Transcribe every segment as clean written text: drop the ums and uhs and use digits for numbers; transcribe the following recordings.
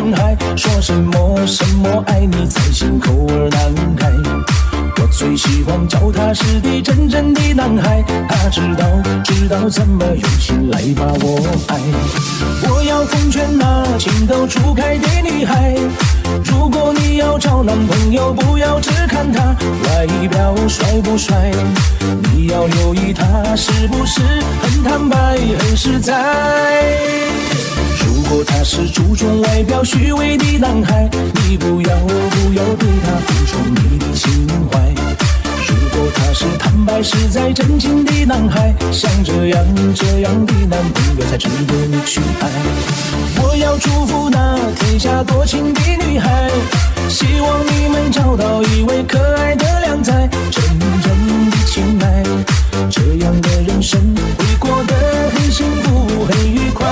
男孩，说什么什么爱你在心口儿难开。我最喜欢脚踏实地真正的男孩，他知道怎么用心来把我爱。我要奉劝那情窦初开的女孩，如果你要找男朋友，不要只看他外表帅不帅，你要留意他是不是很坦白很实在。如果他是注重外表虚伪的男孩，你不要对他付出你的情怀。如果他是坦白实在真情的男孩，像这样的男朋友才值得你去爱。我要祝福那天下多情的女孩，希望你们找到一位可爱的良才，真正的情爱，这样的人生会过得很幸福很愉快。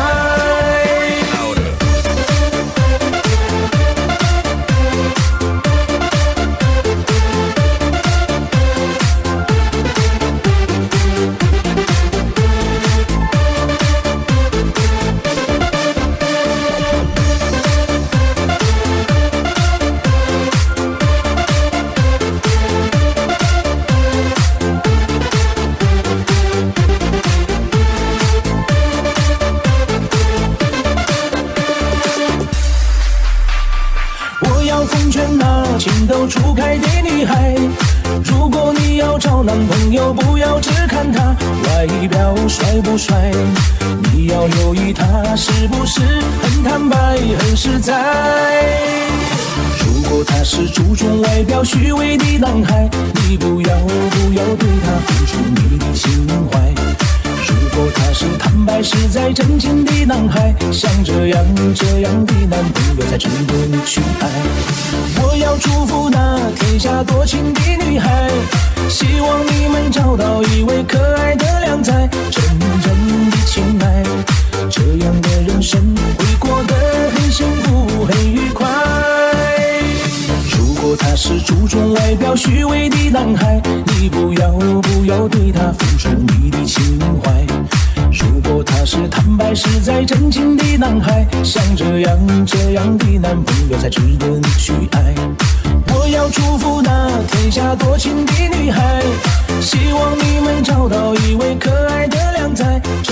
情窦初开的女孩，如果你要找男朋友，不要只看他外表帅不帅，你要留意他是不是很坦白很实在。如果他是注重外表虚伪的男孩，你不要对他付出你的情怀。如果他是坦白实在真情的男孩，像这样的男朋友才值得你去爱。我要祝福那天下多情的女孩，希望你们找到一位可爱的良才，真正的情爱，这样的人生会过得很幸福很愉快。如果他是注重外表虚伪的男孩，你不要对他付出你的情怀。如果他是坦白实在真情的男孩，像这样的男朋友才值得你去爱。我要祝福那天下多情的女孩，希望你们找到一位可爱的良才，